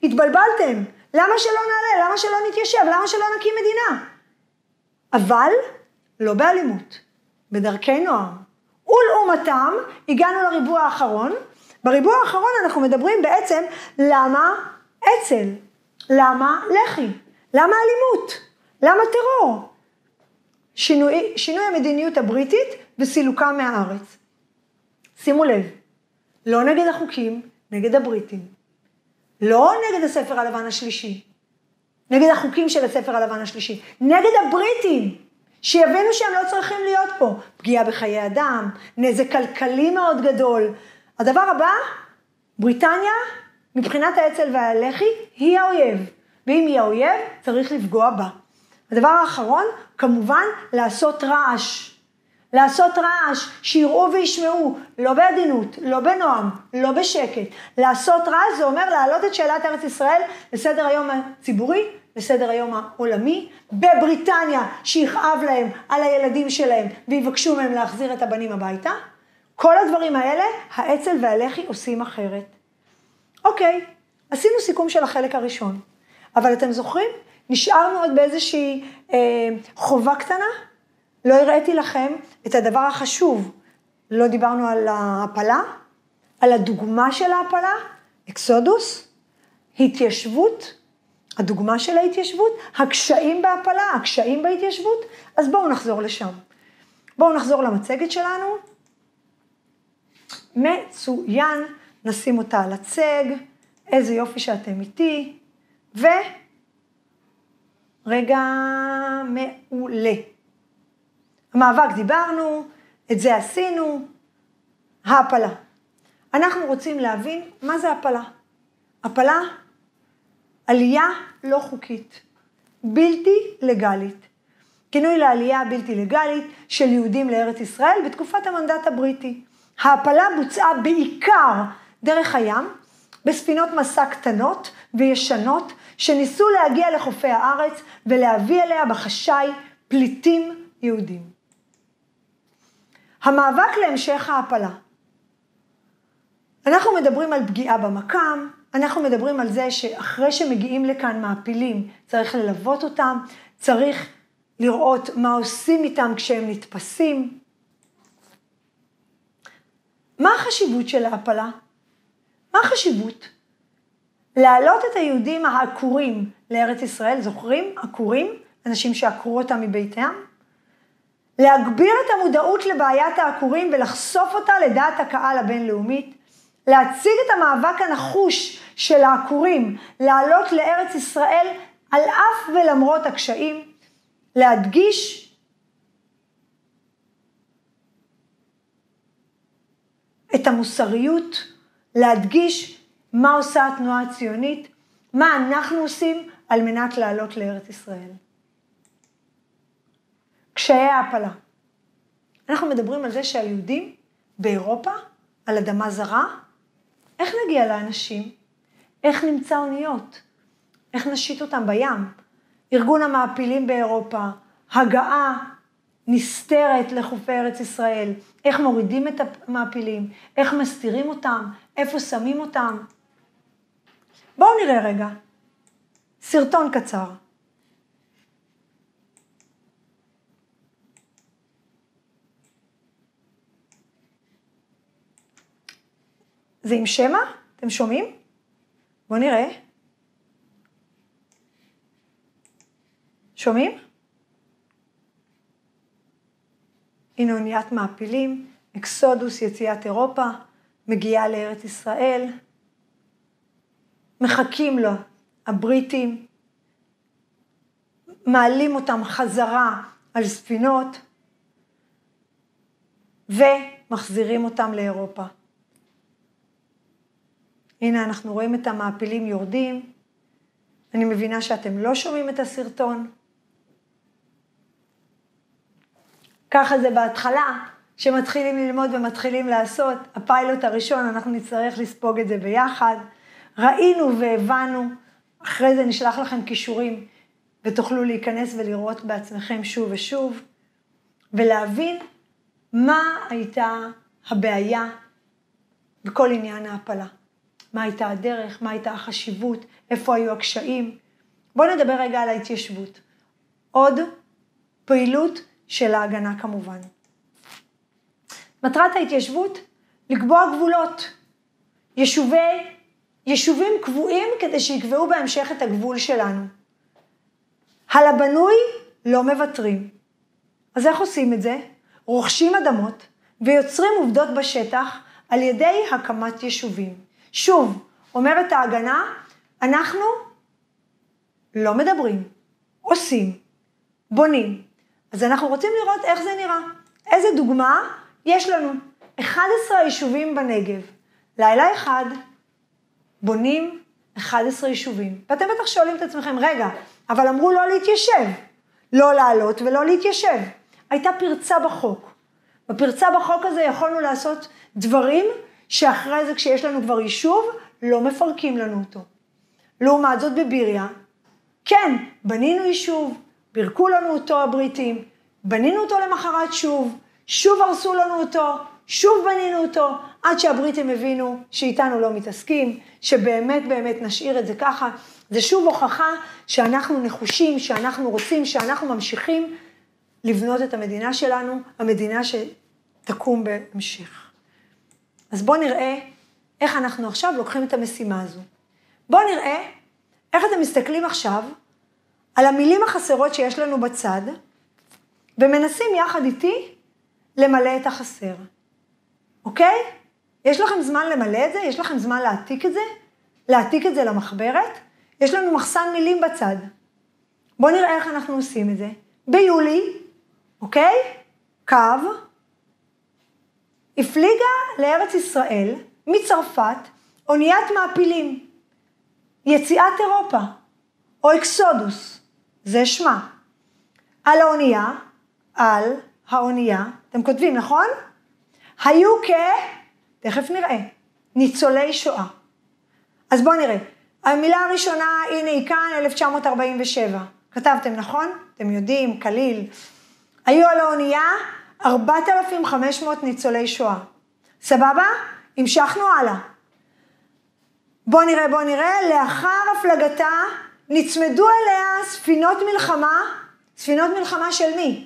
התבלבלתם. למה שלא נעלה? למה שלא נתיישב? למה שלא נקים מדינה? אבל לא באלימות, בדרכי נועם. ולעומתם הגענו לריבוע האחרון. בריבוע האחרון אנחנו מדברים בעצם למה אצל, למה לחי, למה אלימות, למה טרור. שינוי, שינוי המדיניות הבריטית וסילוקה מהארץ. שימו לב, לא נגד החוקים, נגד הבריטים. לא נגד הספר הלבן השלישי, נגד החוקים של הספר הלבן השלישי, נגד הבריטים, שיבינו שהם לא צריכים להיות פה. פגיעה בחיי אדם, נזק כלכלי מאוד גדול. הדבר הבא, בריטניה, מבחינת האצ"ל והלח"י, היא האויב. ואם היא האויב, צריך לפגוע בה. הדבר האחרון, כמובן, לעשות רעש. לעשות רעש, שיראו וישמעו, לא בעדינות, לא בנועם, לא בשקט. לעשות רעש זה אומר להעלות את שאלת ארץ ישראל לסדר היום הציבורי, לסדר היום העולמי, בבריטניה שיכאב להם על הילדים שלהם ויבקשו מהם להחזיר את הבנים הביתה. כל הדברים האלה, האצ"ל והלח"י עושים אחרת. אוקיי, עשינו סיכום של החלק הראשון, אבל אתם זוכרים? נשארנו עוד באיזושהי אה, חובה קטנה, לא הראיתי לכם את הדבר החשוב. לא דיברנו על ההפלה, על הדוגמה של ההפלה, אקסודוס, התיישבות, הדוגמה של ההתיישבות, הקשיים בהפלה, הקשיים בהתיישבות. אז בואו נחזור לשם. בואו נחזור למצגת שלנו. מצוין, נשים אותה על הצג, איזה יופי שאתם איתי, ורגע מעולה. המאבק דיברנו, את זה עשינו, ההפלה. אנחנו רוצים להבין מה זה הפלה. הפלה, עלייה לא חוקית, בלתי לגלית. כינוי לעלייה הבלתי לגלית של יהודים לארץ ישראל בתקופת המנדט הבריטי. ההפלה בוצעה בעיקר דרך הים, בספינות מסע קטנות וישנות, שניסו להגיע לחופי הארץ ולהביא אליה בחשאי פליטים יהודים. המאבק להמשך ההפלה. אנחנו מדברים על פגיעה במקם, אנחנו מדברים על זה שאחרי שמגיעים לכאן מעפילים, צריך ללוות אותם, צריך לראות מה עושים איתם כשהם נתפסים. מה החשיבות של ההפלה? מה החשיבות? להעלות את היהודים העקורים לארץ ישראל, זוכרים? עקורים, אנשים שעקרו אותם מביתם? להגביר את המודעות לבעיית העקורים ולחשוף אותה לדעת הקהל הבינלאומית, להציג את המאבק הנחוש של העקורים, לעלות לארץ ישראל על אף ולמרות הקשיים, להדגיש את המוסריות, להדגיש מה עושה התנועה הציונית, מה אנחנו עושים על מנת לעלות לארץ ישראל. קשיי ההפלה. אנחנו מדברים על זה שהיהודים באירופה, על אדמה זרה, איך נגיע לאנשים? איך נמצא אוניות? איך נשית אותם בים? ארגון המעפילים באירופה, הגעה נסתרת לחופי ארץ ישראל, איך מורידים את המעפילים, איך מסתירים אותם, איפה שמים אותם. בואו נראה רגע, סרטון קצר. זה עם שמה? אתם שומעים? בואו נראה. שומעים? הנה אוניית מעפילים, אקסודוס, יציאת אירופה, מגיעה לארץ ישראל. מחכים לו הבריטים, מעלים אותם חזרה על ספינות, ומחזירים אותם לאירופה. הנה אנחנו רואים את המעפילים יורדים. אני מבינה שאתם לא שומעים את הסרטון. ככה זה בהתחלה, שמתחילים ללמוד ומתחילים לעשות. הפיילוט הראשון, אנחנו נצטרך לספוג את זה ביחד. ראינו והבנו, אחרי זה נשלח לכם קישורים, ותוכלו להיכנס ולראות בעצמכם שוב ושוב, ולהבין מה הייתה הבעיה בכל עניין ההפלה. מה הייתה הדרך, מה הייתה החשיבות, איפה היו הקשיים. בואו נדבר רגע על ההתיישבות. עוד פעילות של ההגנה כמובן. מטרת ההתיישבות, לקבוע גבולות. יישובי, יישובים קבועים כדי שיקבעו בהמשך את הגבול שלנו. על הבנוי לא מוותרים. אז איך עושים את זה? רוכשים אדמות ויוצרים עובדות בשטח על ידי הקמת יישובים. שוב, אומרת ההגנה, אנחנו לא מדברים, עושים, בונים. אז אנחנו רוצים לראות איך זה נראה. איזה דוגמה יש לנו? אחד עשר יישובים בנגב. לילה אחד בונים אחד עשר יישובים. ואתם בטח שואלים את עצמכם, רגע, אבל אמרו לא להתיישב. לא לעלות ולא להתיישב. הייתה פרצה בחוק. בפרצה בחוק הזה יכולנו לעשות דברים שאחרי זה כשיש לנו כבר יישוב, לא מפרקים לנו אותו. לעומת זאת בביריה, כן, בנינו יישוב, בירקו לנו אותו הבריטים, בנינו אותו למחרת שוב, שוב הרסו לנו אותו, שוב בנינו אותו, עד שהבריטים הבינו שאיתנו לא מתעסקים, שבאמת באמת נשאיר את זה ככה. זה שוב הוכחה שאנחנו נחושים, שאנחנו רוצים, שאנחנו ממשיכים לבנות את המדינה שלנו, המדינה שתקום בהמשך. אז בואו נראה איך אנחנו עכשיו לוקחים את המשימה הזו. בואו נראה איך אתם מסתכלים עכשיו על המילים החסרות שיש לנו בצד, ומנסים יחד איתי למלא את החסר. אוקיי? יש לכם זמן למלא את זה? יש לכם זמן להעתיק את זה? להעתיק את זה למחברת? יש לנו מחסן מילים בצד. בואו נראה איך אנחנו עושים את זה. ביולי, אוקיי? קו, הפליגה לארץ ישראל, מצרפת, אוניית מעפילים, יציאת אירופה, או אקסודוס, זה שמה. על האונייה, על האונייה, אתם כותבים, נכון? היו כ... תכף נראה, ניצולי שואה. אז בואו נראה. המילה הראשונה, הנה היא כאן, אלף תשע מאות ארבעים ושבע. כתבתם, נכון? אתם יודעים, כליל. היו על האונייה ארבעת אלפים וחמש מאות ניצולי שואה. סבבה? המשכנו הלאה. בואו נראה, בואו נראה. לאחר הפלגתה נצמדו אליה ספינות מלחמה. ספינות מלחמה של מי?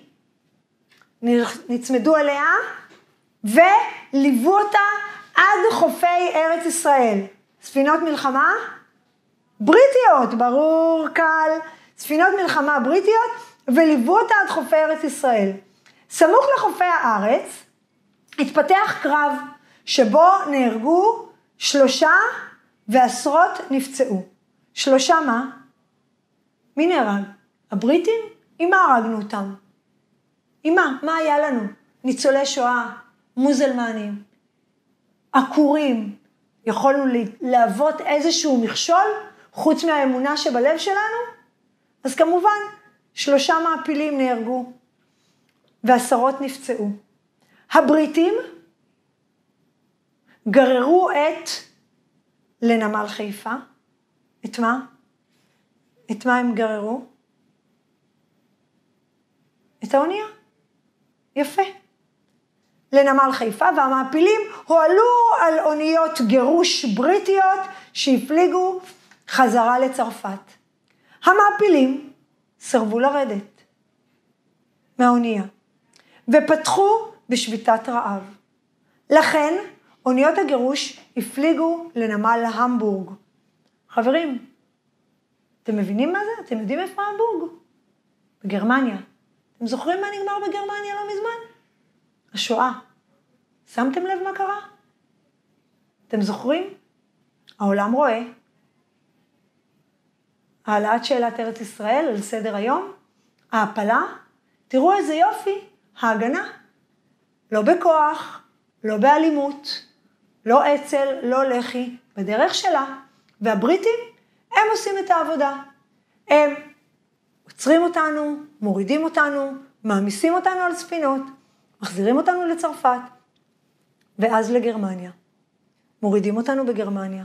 נצמדו אליה וליוו אותה עד חופי ארץ ישראל. ספינות מלחמה בריטיות, ברור, קל. ספינות מלחמה בריטיות וליוו אותה עד חופי ארץ ישראל. סמוך לחופי הארץ התפתח קרב שבו נהרגו שלושה ועשרות נפצעו. שלושה מה? מי נהרג? הבריטים? עם מה הרגנו אותם? עם מה? מה היה לנו? ניצולי שואה, מוזלמנים, עקורים. יכולנו להוות איזשהו מכשול חוץ מהאמונה שבלב שלנו? אז כמובן, שלושה מעפילים נהרגו ועשרות נפצעו. הבריטים גררו את לנמל חיפה. את מה? את מה הם גררו? את האונייה. יפה. לנמל חיפה, והמעפילים הועלו על אוניות גירוש בריטיות שהפליגו חזרה לצרפת. המעפילים סרבו לרדת מהאונייה ופתחו בשביתת רעב. לכן אוניות הגירוש הפליגו לנמל המבורג. חברים, אתם מבינים מה זה? אתם יודעים איפה המבורג? בגרמניה. אתם זוכרים מה נגמר בגרמניה לא מזמן? השואה. שמתם לב מה קרה? אתם זוכרים? העולם רואה. העלאת שאלת ארץ ישראל על סדר היום, ההפלה, תראו איזה יופי, ההגנה. לא בכוח, לא באלימות, לא עצל, לא לחי, בדרך שלה. והבריטים, הם עושים את העבודה. הם עוצרים אותנו, מורידים אותנו, מעמיסים אותנו על ספינות, מחזירים אותנו לצרפת, ואז לגרמניה. מורידים אותנו בגרמניה.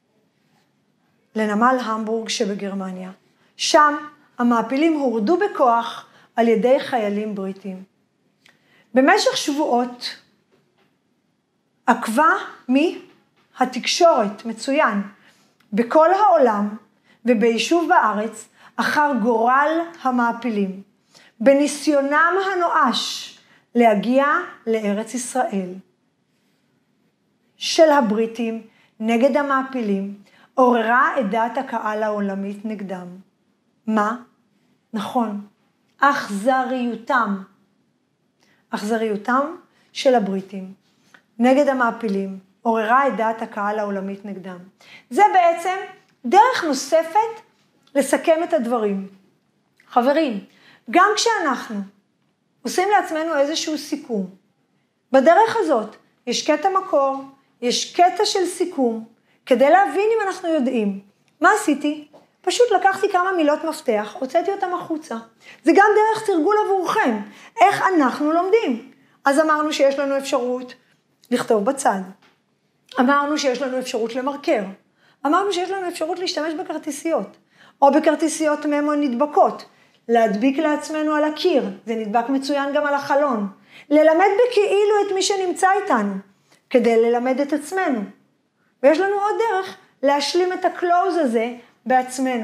לנמל המבורג שבגרמניה. שם המעפילים הורדו בכוח על ידי חיילים בריטים. במשך שבועות עקבה מי? התקשורת, מצוין, בכל העולם וביישוב בארץ, אחר גורל המעפילים, בניסיונם הנואש להגיע לארץ ישראל. של הבריטים נגד המעפילים, עוררה את דעת הקהל העולמית נגדם. מה? נכון, אכזריותם. אכזריותם של הבריטים נגד המעפילים, עוררה את דעת הקהל העולמית נגדם. זה בעצם דרך נוספת לסכם את הדברים. חברים, גם כשאנחנו עושים לעצמנו איזשהו סיכום, בדרך הזאת יש קטע מקור, יש קטע של סיכום, כדי להבין אם אנחנו יודעים. מה עשיתי? פשוט לקחתי כמה מילות מפתח, הוצאתי אותם החוצה. זה גם דרך תרגול עבורכם, איך אנחנו לומדים. אז אמרנו שיש לנו אפשרות לכתוב בצד. אמרנו שיש לנו אפשרות למרקר. אמרנו שיש לנו אפשרות להשתמש בכרטיסיות, או בכרטיסיות ממו נדבקות, להדביק לעצמנו על הקיר, זה נדבק מצוין גם על החלון, ללמד בכאילו את מי שנמצא איתנו, כדי ללמד את עצמנו. ויש לנו עוד דרך להשלים את הקלוז הזה בעצמנו.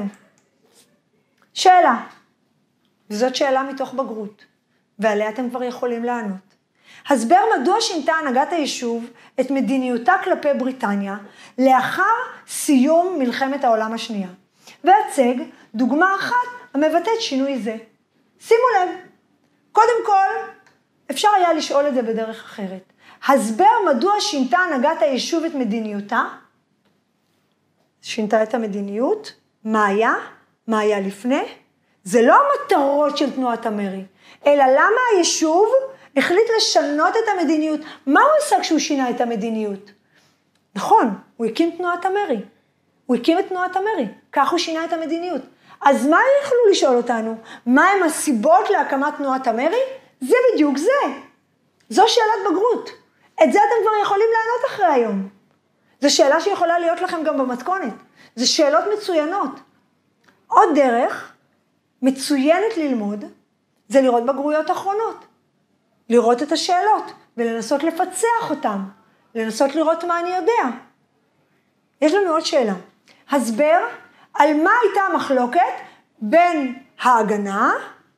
שאלה, וזאת שאלה מתוך בגרות, ועליה אתם כבר יכולים לענות. הסבר מדוע שינתה הנהגת היישוב את מדיניותה כלפי בריטניה לאחר סיום מלחמת העולם השנייה. והצג דוגמה אחת המבטאת שינוי זה. שימו לב, קודם כל אפשר היה לשאול את זה בדרך אחרת. הסבר מדוע שינתה הנהגת היישוב את מדיניותה, שינתה את המדיניות, מה היה, מה היה לפני, זה לא המטרות של תנועת המרי, אלא למה היישוב החליט לשנות את המדיניות. מה הוא עשה כשהוא שינה את המדיניות? נכון, הוא הקים תנועת המרי. הוא הקים את תנועת המרי, כך הוא שינה את המדיניות. אז מה יכלו לשאול אותנו? מה הם הסיבות להקמת תנועת המרי? זה בדיוק זה. זו שאלת בגרות. את זה אתם כבר יכולים לענות אחרי היום. זו שאלה שיכולה להיות לכם גם במתכונת. זו שאלות מצוינות. עוד דרך מצוינת ללמוד, זה לראות בגרויות אחרונות. לראות את השאלות ולנסות לפצח אותם. לנסות לראות מה אני יודע. יש לנו עוד שאלה. הסבר על מה הייתה המחלוקת בין ההגנה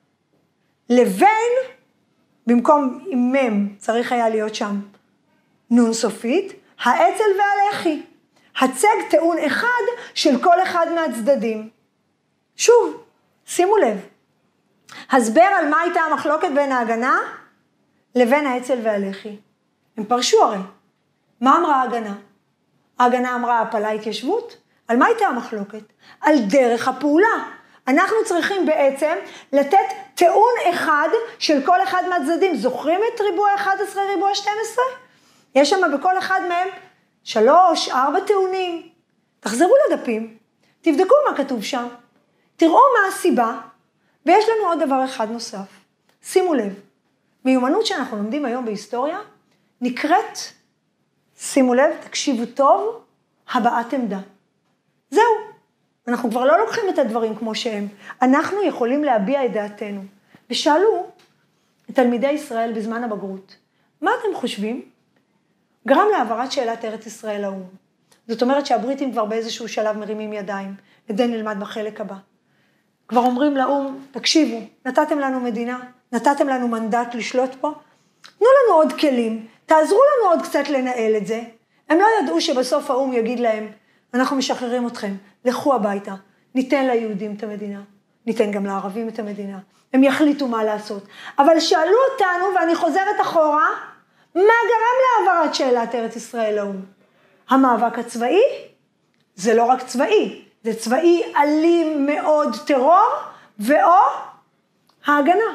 לבין, במקום עם מם צריך היה להיות שם נון סופית, האצ"ל והלח"י. הצג טעון אחד של כל אחד מהצדדים. שוב, שימו לב. הסבר על מה הייתה המחלוקת בין ההגנה לבין האצ"ל והלח"י. הם פרשו הרי. מה אמרה ההגנה? ההגנה אמרה הפלה התיישבות. על מה הייתה המחלוקת? על דרך הפעולה. אנחנו צריכים בעצם לתת טעון אחד של כל אחד מהצדדים. זוכרים את ריבוע אחד עשרה, ריבוע שתים עשרה? יש שם בכל אחד מהם שלוש, ארבע טעונים. תחזרו לדפים, תבדקו מה כתוב שם, תראו מה הסיבה, ויש לנו עוד דבר אחד נוסף. שימו לב, מיומנות שאנחנו לומדים היום בהיסטוריה, נקראת, שימו לב, תקשיבו טוב, הבעת עמדה. זהו, אנחנו כבר לא לוקחים את הדברים כמו שהם, אנחנו יכולים להביע את דעתנו. ושאלו את תלמידי ישראל בזמן הבגרות, מה אתם חושבים? גרם להעברת שאלת ארץ ישראל לאו"ם. זאת אומרת שהבריטים כבר באיזשהו שלב מרימים ידיים, את זה נלמד בחלק הבא. כבר אומרים לאו"ם, תקשיבו, נתתם לנו מדינה, נתתם לנו מנדט לשלוט פה, תנו לנו עוד כלים, תעזרו לנו עוד קצת לנהל את זה. הם לא ידעו שבסוף האו"ם יגיד להם, אנחנו משחררים אתכם, לכו הביתה, ניתן ליהודים את המדינה, ניתן גם לערבים את המדינה, הם יחליטו מה לעשות. אבל שאלו אותנו, ואני חוזרת אחורה, מה גרם להעברת שאלת ארץ ישראל לאו"ם? המאבק הצבאי? זה לא רק צבאי, זה צבאי אלים מאוד טרור, ואו ההגנה,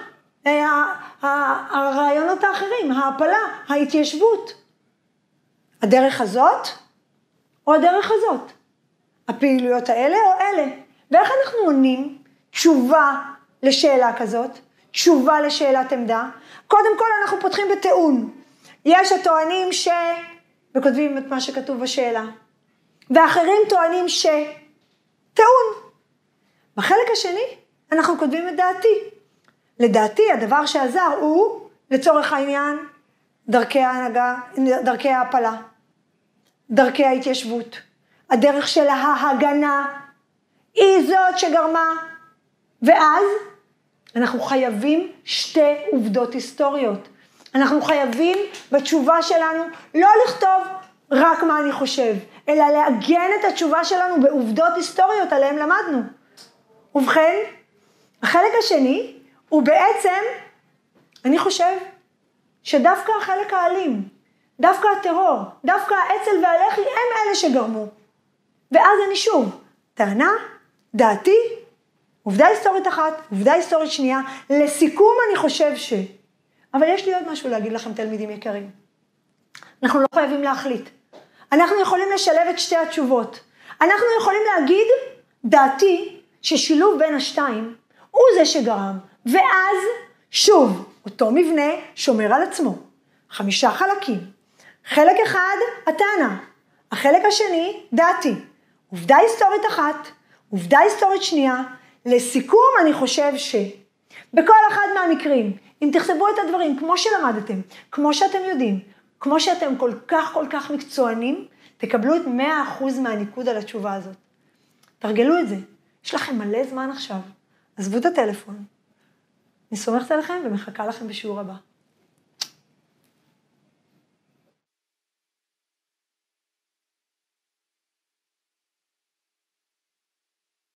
הרעיונות האחרים, ההפלה, ההתיישבות. הדרך הזאת או הדרך הזאת? הפעילויות האלה או אלה? ואיך אנחנו עונים תשובה לשאלה כזאת? תשובה לשאלת עמדה? קודם כל אנחנו פותחים בטיעון. יש הטוענים ש... וכותבים את מה שכתוב בשאלה. ואחרים טוענים ש... טיעון. בחלק השני אנחנו כותבים את דעתי. לדעתי הדבר שעזר הוא, לצורך העניין, דרכי ההנהגה, דרכי ההפלה. דרכי ההתיישבות. הדרך של ההגנה היא זאת שגרמה, ואז אנחנו חייבים שתי עובדות היסטוריות. אנחנו חייבים בתשובה שלנו לא לכתוב רק מה אני חושב, אלא לעגן את התשובה שלנו בעובדות היסטוריות עליהן למדנו. ובכן, החלק השני הוא בעצם, אני חושב, שדווקא החלק האלים, דווקא הטרור, דווקא העצל והלח"י הם אלה שגרמו. ואז אני שוב, טענה, דעתי, עובדה היסטורית אחת, עובדה היסטורית שנייה, לסיכום אני חושב ש... אבל יש לי עוד משהו להגיד לכם, תלמידים יקרים. אנחנו לא חייבים להחליט. אנחנו יכולים לשלב את שתי התשובות. אנחנו יכולים להגיד, דעתי, ששילוב בין השתיים, הוא זה שגרם. ואז, שוב, אותו מבנה שומר על עצמו. חמישה חלקים. חלק אחד, הטענה. החלק השני, דעתי. עובדה היסטורית אחת, עובדה היסטורית שנייה. לסיכום, אני חושב ש... בכל אחד מהמקרים, אם תכתבו את הדברים כמו שלמדתם, כמו שאתם יודעים, כמו שאתם כל כך כל כך מקצוענים, תקבלו את מאה אחוז מהניקוד על התשובה הזאת. תרגלו את זה. יש לכם מלא זמן עכשיו. עזבו את הטלפון. אני סומכת עליכם ומחכה לכם בשיעור הבא.